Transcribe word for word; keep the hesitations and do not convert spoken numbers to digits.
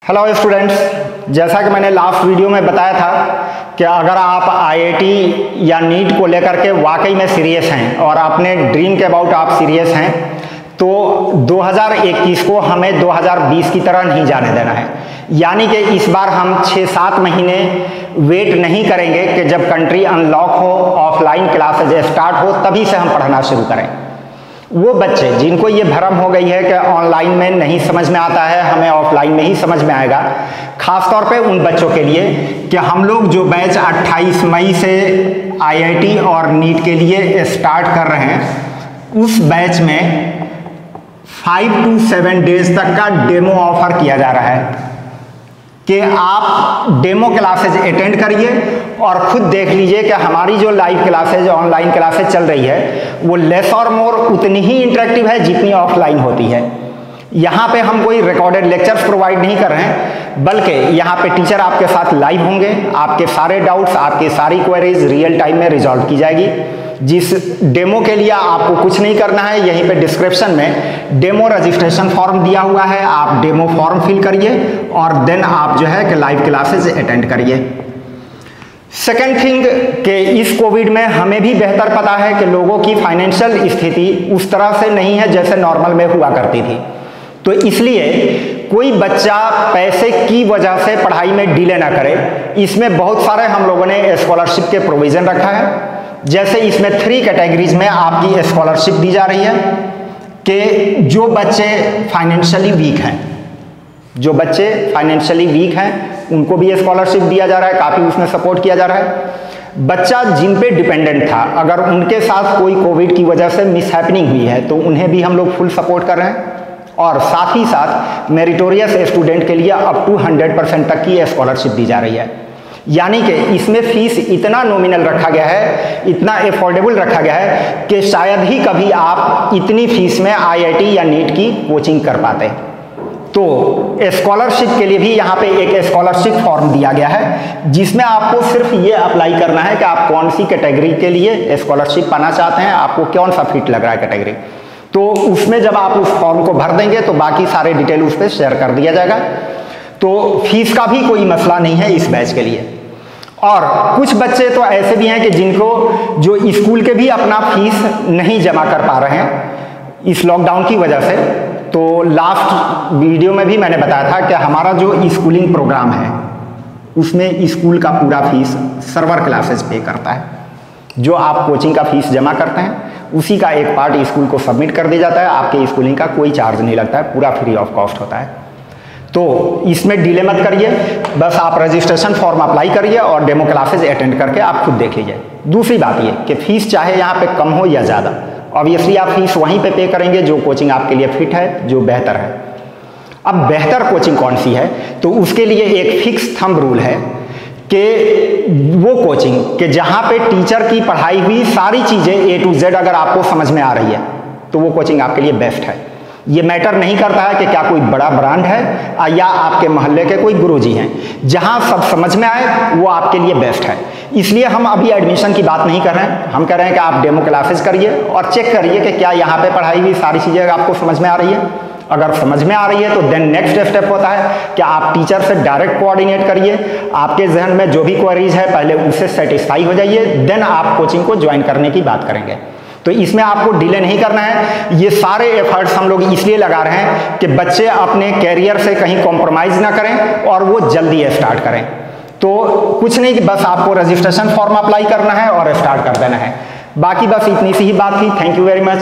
Hello students, जैसा कि मैंने लास्ट वीडियो में बताया था कि अगर आप आईआईटी या नीट को लेकर के वाकई में सीरियस हैं और अपने ड्रीम के अबाउट आप सीरियस हैं तो दो हज़ार इक्कीस को हमें दो हज़ार बीस की तरह नहीं जाने देना है। यानी कि इस बार हम छः सात महीने वेट नहीं करेंगे कि जब कंट्री अनलॉक हो, ऑफलाइन क्लासेज स्टार्ट हो, तभी से हम पढ़ना शुरू करें। वो बच्चे जिनको ये भ्रम हो गई है कि ऑनलाइन में नहीं समझ में आता है, हमें ऑफलाइन में ही समझ में आएगा, खास तौर पे उन बच्चों के लिए कि हम लोग जो बैच अट्ठाईस मई से आईआईटी और नीट के लिए स्टार्ट कर रहे हैं, उस बैच में फाइव टू सेवन डेज तक का डेमो ऑफर किया जा रहा है कि आप डेमो क्लासेज अटेंड करिए और खुद देख लीजिए कि हमारी जो लाइव क्लासेज ऑनलाइन क्लासेज चल रही है वो लेस और मोर उतनी ही इंटरेक्टिव है जितनी ऑफलाइन होती है। यहाँ पे हम कोई रिकॉर्डेड लेक्चर्स प्रोवाइड नहीं कर रहे हैं, बल्कि यहाँ पे टीचर आपके साथ लाइव होंगे, आपके सारे डाउट्स, आपकी सारी क्वेरीज रियल टाइम में रिजॉल्व की जाएगी। जिस डेमो के लिए आपको कुछ नहीं करना है, यहीं पे डिस्क्रिप्शन में डेमो रजिस्ट्रेशन फॉर्म दिया हुआ है, आप डेमो फॉर्म फिल करिए और देन आप जो है कि लाइव क्लासेज अटेंड करिए। सेकेंड थिंग कि इस कोविड में हमें भी बेहतर पता है कि लोगों की फाइनेंशियल स्थिति उस तरह से नहीं है जैसे नॉर्मल में हुआ करती थी, तो इसलिए कोई बच्चा पैसे की वजह से पढ़ाई में डिले ना करे। इसमें बहुत सारे हम लोगों ने स्कॉलरशिप के प्रोविज़न रखा है। जैसे इसमें थ्री कैटेगरीज में आपकी स्कॉलरशिप दी जा रही है कि जो बच्चे फाइनेंशियली वीक हैं, जो बच्चे फाइनेंशियली वीक हैं उनको भी स्कॉलरशिप दिया जा रहा है, काफ़ी उसमें सपोर्ट किया जा रहा है। बच्चा जिन पे डिपेंडेंट था, अगर उनके साथ कोई कोविड की वजह से मिसहैपनिंग हुई है तो उन्हें भी हम लोग फुल सपोर्ट कर रहे हैं। और साथ ही साथ मेरिटोरियस स्टूडेंट के लिए अप टू हंड्रेड परसेंट तक की स्कॉलरशिप दी जा रही है। यानी कि इसमें फीस इतना नॉमिनल रखा गया है, इतना अफोर्डेबल रखा गया है कि शायद ही कभी आप इतनी फीस में आईआईटी या नीट की कोचिंग कर पाते। तो स्कॉलरशिप के लिए भी यहाँ पे एक स्कॉलरशिप फॉर्म दिया गया है जिसमें आपको सिर्फ ये अप्लाई करना है कि आप कौन सी कैटेगरी के लिए स्कॉलरशिप पाना चाहते हैं, आपको कौन सा फिट लग रहा है कैटेगरी। तो उसमें जब आप उस फॉर्म को भर देंगे तो बाकी सारे डिटेल उस पर शेयर कर दिया जाएगा। तो फीस का भी कोई मसला नहीं है इस बैच के लिए। और कुछ बच्चे तो ऐसे भी हैं कि जिनको जो स्कूल के भी अपना फीस नहीं जमा कर पा रहे हैं इस लॉकडाउन की वजह से। तो लास्ट वीडियो में भी मैंने बताया था कि हमारा जो स्कूलिंग प्रोग्राम है उसमें स्कूल का पूरा फीस सर्वर क्लासेस पे करता है। जो आप कोचिंग का फीस जमा करते हैं उसी का एक पार्ट स्कूल को सबमिट कर दिया जाता है, आपके स्कूलिंग का कोई चार्ज नहीं लगता है, पूरा फ्री ऑफ कॉस्ट होता है। तो इसमें डिले मत करिए, बस आप रजिस्ट्रेशन फॉर्म अप्लाई करिए और डेमो क्लासेज अटेंड करके आप खुद देख लीजिए। दूसरी बात ये कि फीस चाहे यहाँ पे कम हो या ज़्यादा, ऑब्वियसली आप फीस वहीं पे पे करेंगे जो कोचिंग आपके लिए फिट है, जो बेहतर है। अब बेहतर कोचिंग कौन सी है, तो उसके लिए एक फिक्स थंब रूल है कि वो कोचिंग कि जहाँ पे टीचर की पढ़ाई हुई सारी चीज़ें ए टू जेड अगर आपको समझ में आ रही है तो वो कोचिंग आपके लिए बेस्ट है। ये मैटर नहीं करता है कि क्या कोई बड़ा ब्रांड है या आपके मोहल्ले के कोई गुरुजी हैं, जहाँ सब समझ में आए वो आपके लिए बेस्ट है। इसलिए हम अभी एडमिशन की बात नहीं कर रहे हैं, हम कह रहे हैं कि आप डेमो क्लासेस करिए और चेक करिए कि क्या यहाँ पे पढ़ाई हुई सारी चीज़ें आपको समझ में आ रही है। अगर समझ में आ रही है तो देन नेक्स्ट स्टेप होता है कि आप टीचर से डायरेक्ट कोऑर्डिनेट करिए, आपके जहन में जो भी क्वेरीज है पहले उससे सेटिस्फाई हो जाइए, देन आप कोचिंग को ज्वाइन करने की बात करेंगे। तो इसमें आपको डिले नहीं करना है। ये सारे एफर्ट्स हम लोग इसलिए लगा रहे हैं कि बच्चे अपने कैरियर से कहीं कॉम्प्रोमाइज़ ना करें और वो जल्दी स्टार्ट करें। तो कुछ नहीं कि बस आपको रजिस्ट्रेशन फॉर्म अप्लाई करना है और स्टार्ट कर देना है। बाकी बस इतनी सी ही बात थी। Thank you very much.